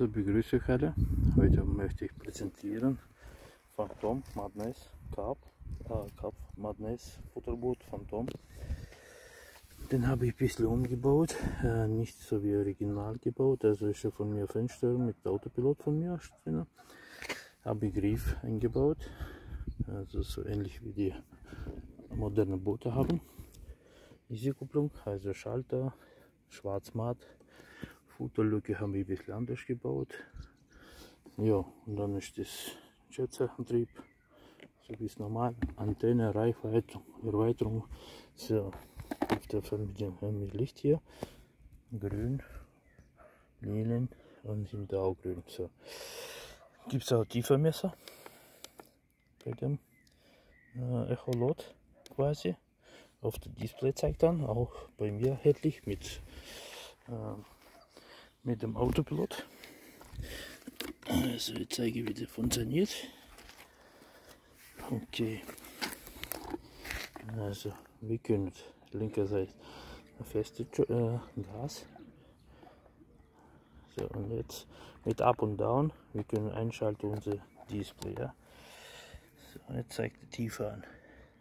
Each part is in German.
Also begrüße euch alle. Heute möchte ich präsentieren Phantom Madness Carp Madness Futterboot Phantom. Den habe ich ein bisschen umgebaut, nicht so wie original gebaut, also ist ja von mir Fernsteuerung mit Autopilot von mir drin. Habe ich Griff eingebaut, also so ähnlich wie die modernen Boote haben. Easy-Kupplung, also Schalter, Schwarzmatt. Futterlücke haben wir ein bisschen anders gebaut. Ja, und dann ist das Jetzerantrieb, so wie es normal. Antenne, Reichweite, Erweiterung. So, auf der Fernbedienung haben wir Licht hier. Grün, Lilien und hinter auch grün. So. Gibt es auch Tiefermesser bei dem Echolot quasi. Auf dem Display zeigt dann, auch bei mir erhältlich mit dem Autopilot. Also ich zeige, wie das funktioniert. Okay. Also wir können linker Seite ein festes Gas. So, und jetzt mit Up und Down, wir können einschalten unser Display. Ja. So, jetzt zeigt die Tiefe an.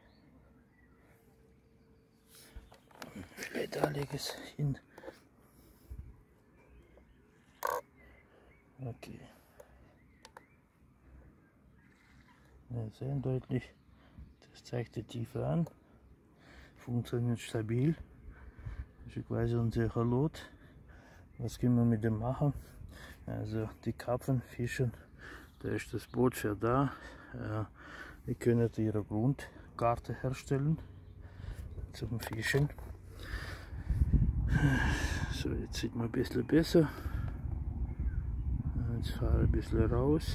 Vielleicht da lege ich es hin. Okay. Wir sehen deutlich, das zeigt die Tiefe an. Funktioniert stabil. Das ist quasi unser Echolot. Was können wir mit dem machen? Also die Karpfen, Fischen, da ist das Boot für da. Wir können ihre Grundkarte herstellen zum Fischen. So, jetzt sieht man ein bisschen besser. Jetzt fahre ich ein bisschen raus.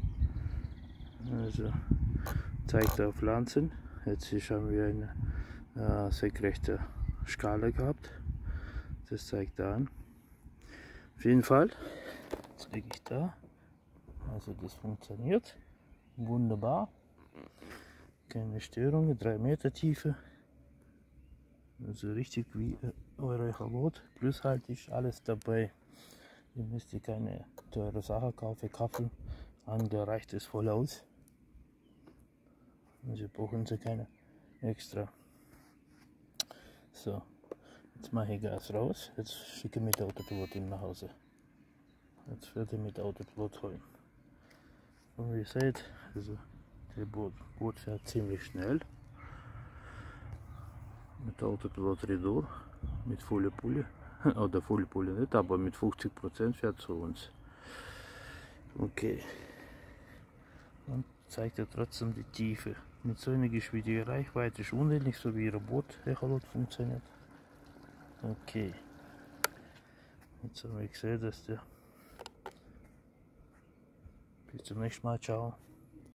Also zeigt auf Pflanzen. Jetzt haben wir eine senkrechte Skala gehabt. Das zeigt da an. Auf jeden Fall. Jetzt lege ich da. Also das funktioniert. Wunderbar. Keine Störungen. 3 Meter Tiefe. Also richtig wie eure Echolot. Plus halt ist alles dabei. Ihr müsst ihr keine teure Sache kaufen. Kaffee. Angereicht ist voll aus. Also brauchen sie keine extra. So, jetzt mache ich Gas raus. Jetzt schicke ich mit der Autopilot nach Hause. Jetzt werde ich mit der Autopilot holen. Und wie ihr seht, also das Boot fährt ziemlich schnell. Mit der Autopilot Redur, mit voller Pulle. Oder volle Pulle nicht, aber mit 50% fährt zu uns. Okay. Und zeigt er trotzdem die Tiefe. Mit so einer Geschwindigkeit Reichweite ist unähnlich, so wie ihr Boot-Echolot funktioniert. Okay. Jetzt haben wir gesehen, dass der. Bis zum nächsten Mal. Ciao.